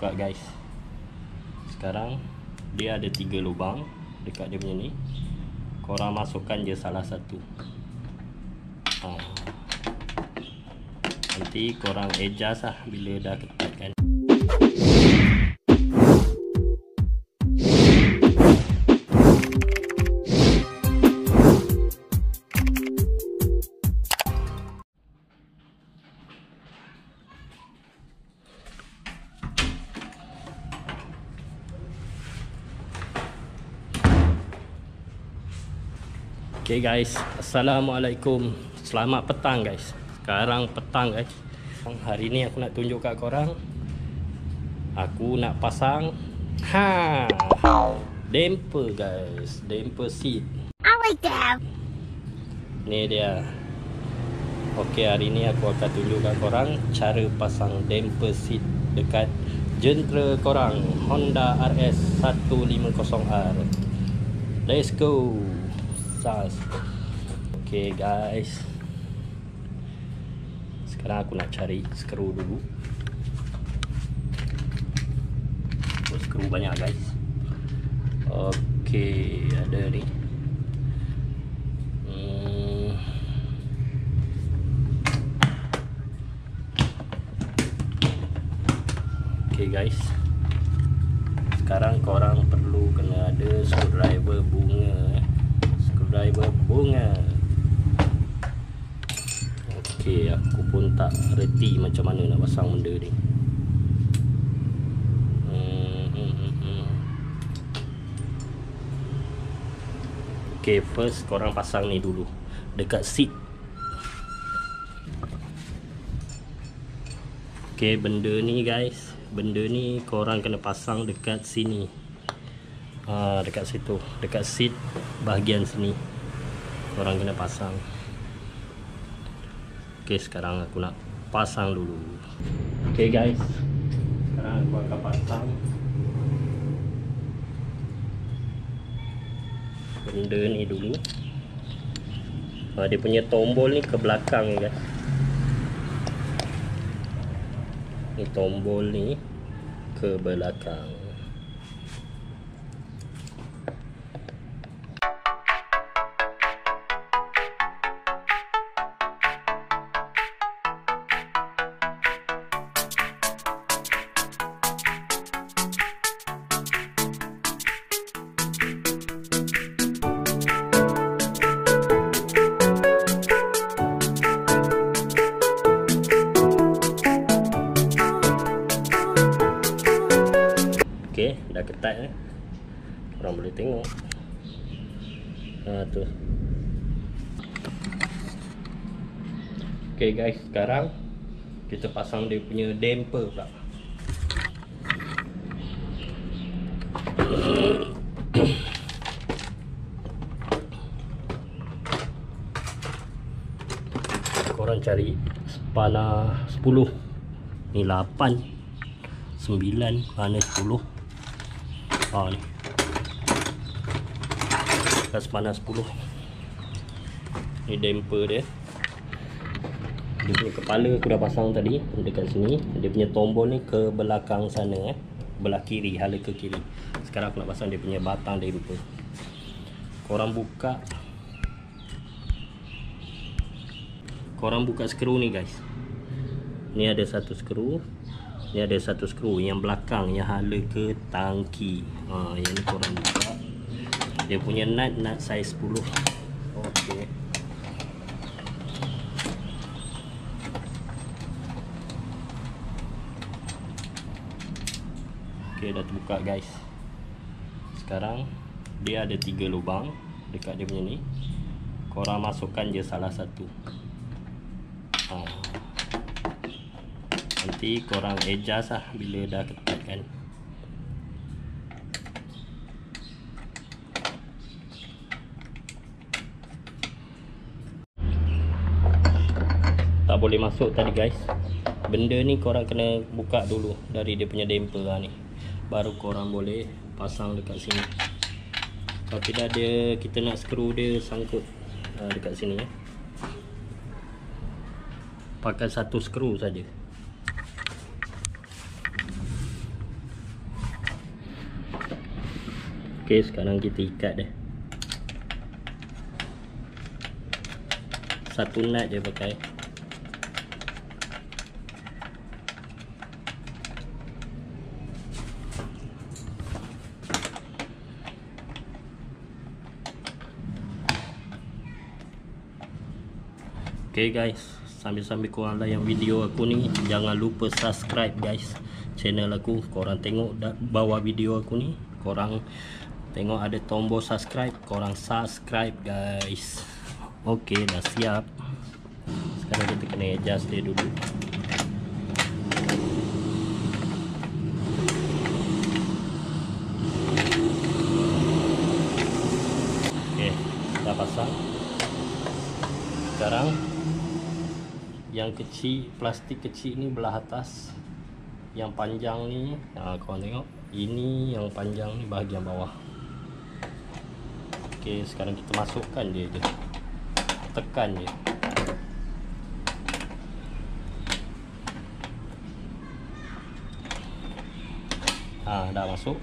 buka guys. Sekarang dia ada 3 lubang dekat dia punya ni. Korang masukkan je salah satu. Nanti korang adjust lah bila dah ketat kan. Okay guys, Assalamualaikum. Selamat petang guys. Sekarang petang guys. Hari ni aku nak tunjuk kat korang. Aku nak pasang damper guys. Damper seat. I like that. Ni dia. Okay, hari ni aku akan tunjuk kat korang cara pasang damper seat dekat jentera korang Honda RS 150R. Let's go. Okay guys, sekarang aku nak cari skru dulu. Skru banyak guys. Okay, ada ni. Okay guys, sekarang korang perlu kena ada screwdriver bunga. Okay, aku pun tak reti macam mana nak pasang benda ni. Okay, first korang pasang ni dulu dekat seat. Okay, benda ni guys, benda ni korang kena pasang dekat sini. Dekat situ, dekat seat bahagian sini korang kena pasang. Okay, sekarang aku nak pasang dulu. Okay guys, sekarang aku akan pasang benda ni dulu. Dia punya tombol ni ke belakang guys. Ni tombol ni ke belakang. Okay, dah ketat korang boleh tengok. Tu. Okay guys, sekarang kita pasang dia punya damper pula. Korang cari spana 10. Ni 8, 9, mana 10. Ni gas panas 10. Ni damper dia. Dia punya kepala aku dah pasang tadi dekat sini. Dia punya tombol ni ke belakang sana belah kiri, hala ke kiri. Sekarang aku nak pasang dia punya batang damper. Korang buka skru ni guys. Ni ada satu skru. Ni ada satu skru yang belakang yang hala ke tangki. Yang ni korang buka. Dia punya nut saiz 10. Okey. Okey, dah terbuka guys. Sekarang dia ada 3 lubang dekat dia punya ni. Korang masukkan je salah satu. Nanti korang adjust lah bila dah ketat kan. Tak boleh masuk tadi guys. Benda ni korang kena buka dulu dari dia punya damper ni. Baru korang boleh pasang dekat sini. Kalau tidak dia, kita nak skru dia sangkut dekat sini ya. Pakai satu skru saja. Okey, sekarang kita ikat dia. Satu nut je pakai. Okay guys, sambil-sambil korang layan video aku ni, jangan lupa subscribe guys channel aku. Korang tengok bawah video aku ni, korang tengok ada tombol subscribe, korang subscribe guys. Okay, dah siap. Sekarang kita kena adjust dia dulu. Okay, dah pasang. Sekarang yang kecil, plastik kecil ni belah atas, yang panjang ni, korang tengok, ini yang panjang ni bahagian bawah. Ok, sekarang kita masukkan dia je, tekan je. Dah masuk.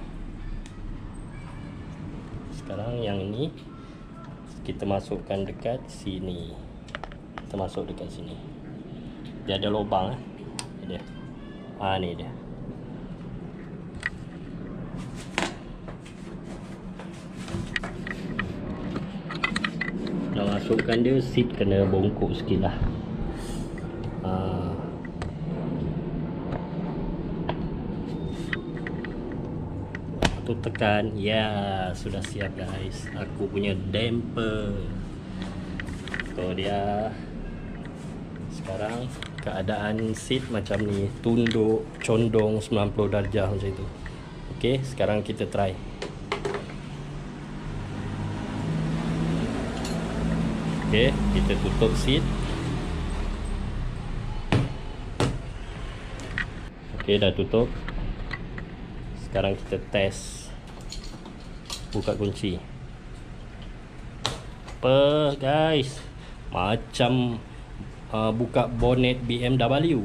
Sekarang yang ini kita masukkan dekat sini. Kita masuk dekat sini. Dia ada lubang dia. Ni dia. Dah masukkan dia, seat kena bongkok sikit lah. Tu tekan. Ya, sudah siap guys. Aku punya damper. Tu dia. Sekarang keadaan seat macam ni, tunduk, condong 90 darjah macam itu. Okey, sekarang kita try. Okey, kita tutup seat. Okey, dah tutup. Sekarang kita test. Buka kunci. Apa guys? Macam buka bonnet BMW.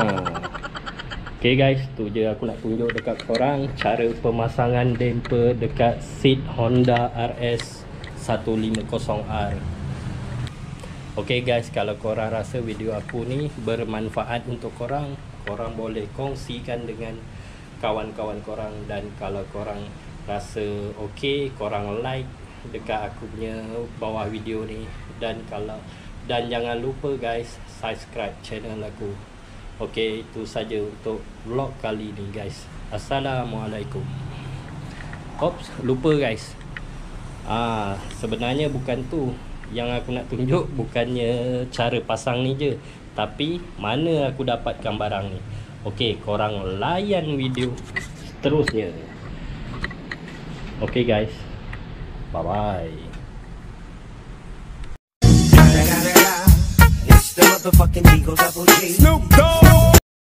Okay guys, tu je aku nak tunjuk dekat korang cara pemasangan damper dekat seat Honda RS 150R. Okay guys, kalau korang rasa video aku ni bermanfaat untuk korang, korang boleh kongsikan dengan kawan-kawan korang. Dan kalau korang rasa okay, korang like dekat aku punya bawah video ni. Dan jangan lupa guys, subscribe channel aku. Okay, itu saja untuk vlog kali ni guys. Assalamualaikum. Oops, lupa guys. Sebenarnya bukan tu yang aku nak tunjuk, bukannya cara pasang ni je, tapi mana aku dapatkan barang ni. Okay, korang layan video seterusnya. Okay guys, bye bye. The motherfucking Eagle Double G. Snoop Dogg.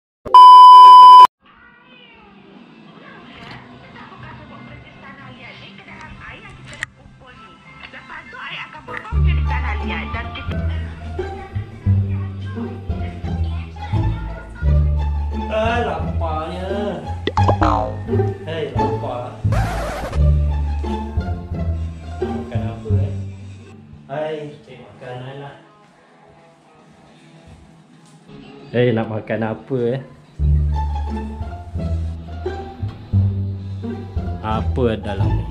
Laparnya. Hei, lapar. Makan apa Hai, cari makanan lah. Nak makan apa Apa dalam ni?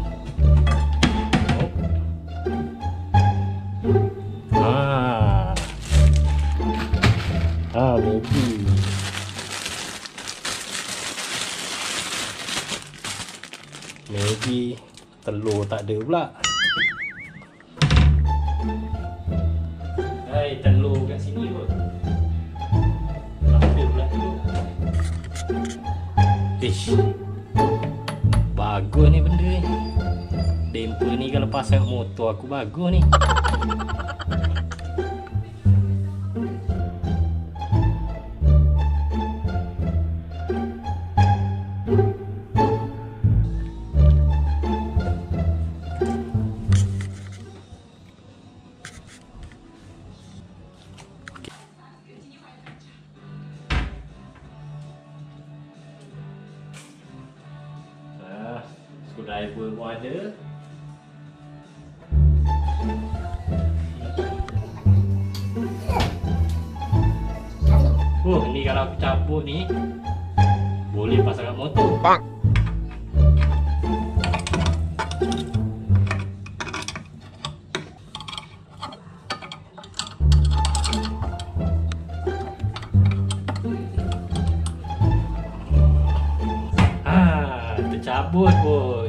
Maggi. Maggi, telur tak ada pula. Hai, telur kat sini pun. Bagus ni benda ni. Damper ni kalau pasang motor aku bagus ni. Screwdriver pun ada. Ni kalau aku cabut ni boleh pasang kat motor. Tercabut pun.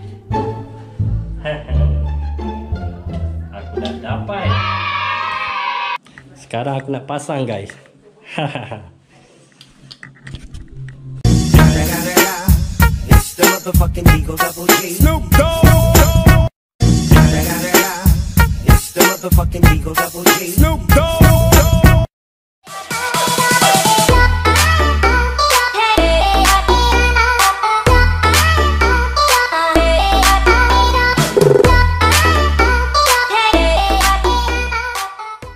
Aku dah dapat. Sekarang aku nak pasang, guys. It's the motherfucking Eagle Double G. Snoop Dogg. It's the motherfucking Eagle Double G. Snoop Dogg.